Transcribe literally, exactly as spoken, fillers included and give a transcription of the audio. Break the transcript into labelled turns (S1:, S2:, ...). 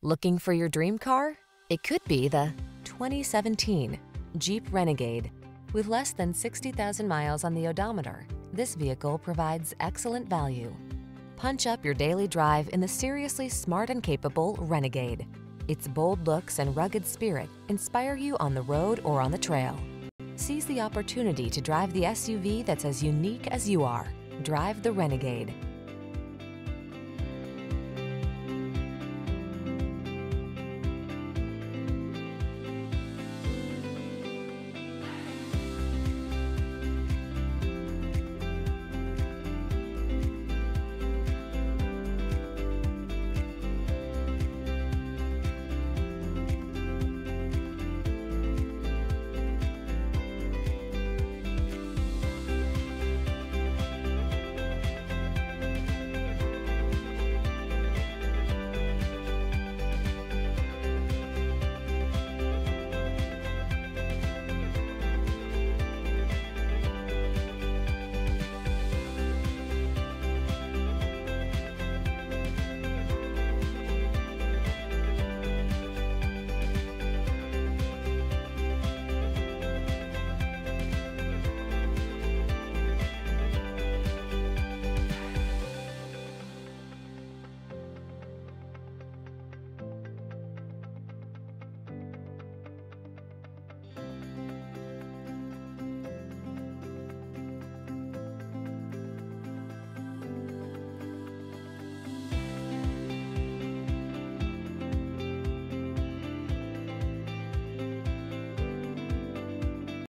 S1: Looking for your dream car? It could be the twenty seventeen Jeep Renegade. With less than sixty thousand miles on the odometer, this vehicle provides excellent value. Punch up your daily drive in the seriously smart and capable Renegade. Its bold looks and rugged spirit inspire you on the road or on the trail. Seize the opportunity to drive the S U V that's as unique as you are. Drive the Renegade.